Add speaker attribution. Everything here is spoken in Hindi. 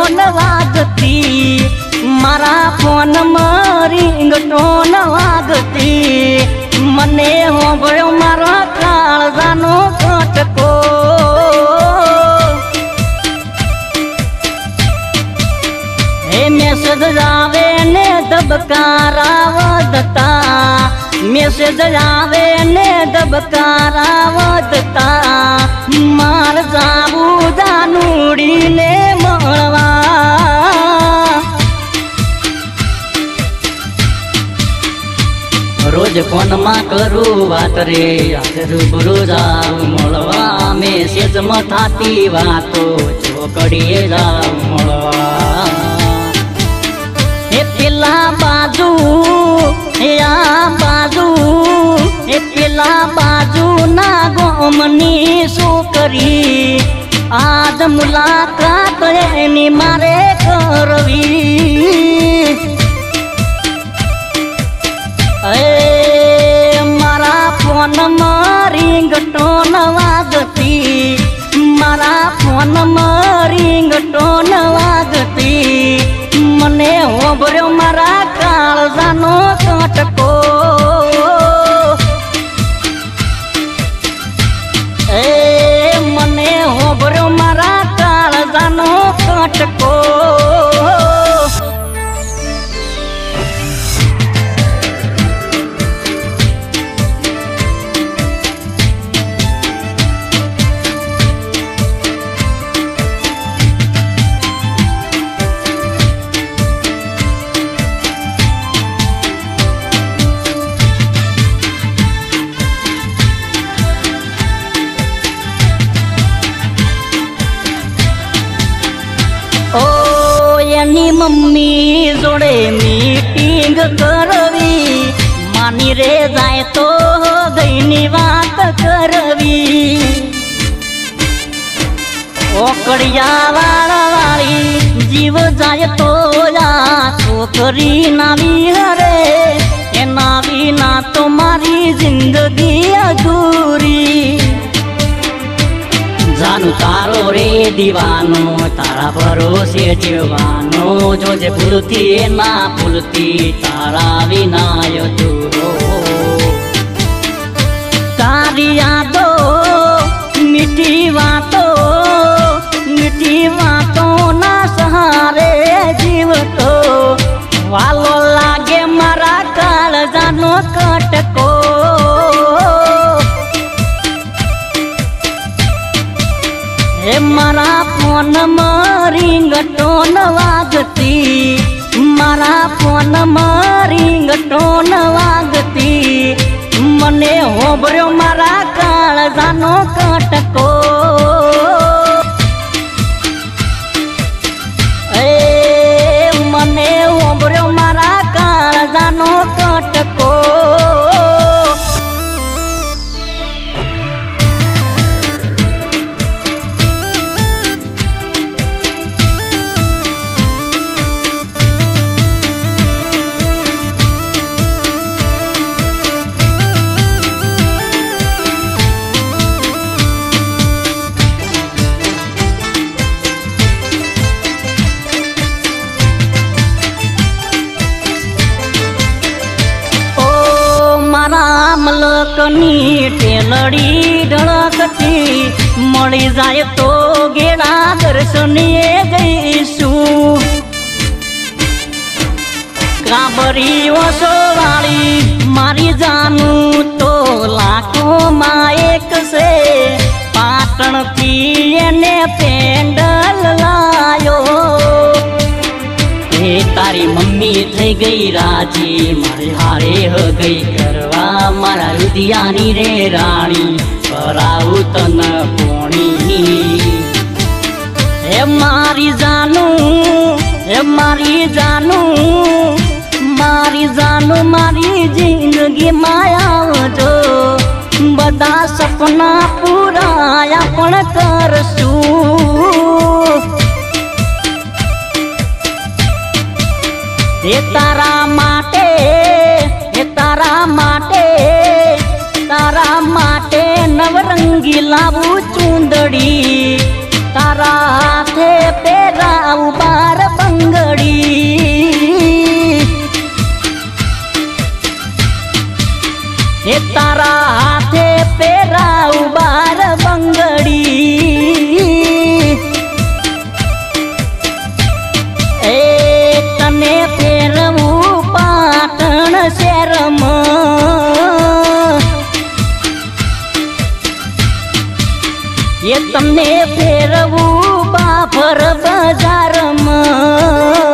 Speaker 1: रिंगटोन वागती, मारा फोन में रिंगटोन वागती, मने होंभळ्यो मारा काळजानो कटको। हे मैसेज आवे ने दबकारा वदता, मैसेज आवे ने दबकारा वदता, मार जाबू जानुड़ी ने मळवा। रोज फोन मा करू वात रे, आज रूबरू जाऊ मळवा, मैसेज में थाती वातो छोकड़ीए जाऊ मळवा। हे पेला बाजू हे आ बाजू, हे पेला बाजू ना गोमनी छोकरी, आज मुलाकात एनी मारे करवी। मारा फोन में रिंगटोन वागती, मारा फोन में रिंगटोन वागती, मने होंभळ्यो मारा काळजानो कटको। मने होंभळ्यो मारा काळजानो कटको। एनी मम्मी जोड़े मीटिंग करवी, मानी रे जाए तो गईनी बात करवी। ओकड़िया वाली जीव जाए तो या छोकरी नावी हरे, ए नावी ना तुम्हारी जिंदगी अधूरी। जानू तारो रे दीवानो, तारा भरोसे जीवानो, जो जे भूलती ना भूलती, तारा विना अधूरो। तारी यादों मीठी बातों ना सहारे जीव तो, वालो लागे मारा काळजानो कटको। हे मारा फोन में रिंगटोन वागती, मारा फोन में रिंगटोन वागती, मने होंभळ्यो मारा काळजानो कटको। मने होंभळ्यो मारा काळजानो कटको। मलकनी टेलड़ी ढळकती, मळी जाए तो गेड़ा दर्शनीए जईशू। काबरी वसवाली मारी जानू तो लाखों मायक से, पाटण थी ने पेंडल लायो। तारी मम्मी थई गई राजी, मारे हारे हो गई करवा, मारा रुदियानी रे राणी, कराऊ तन पोणी। हे मारी जानू, हे मारी जानू, मारी जानू, मारी जिंदगी माया जो, बदा सपना पूरा पण करशू। हे तारा माटे, हे तारा माटे, तारा माटे नवरंगी लावू चूंदड़ी, तारा हाथे पेराऊ बा એ તારા હાથે પહેરાવું બાર બંગડી એ તને પહેરવું પાટણ શહેરમાં એ તમને ફેરવું બાફર બજારમાં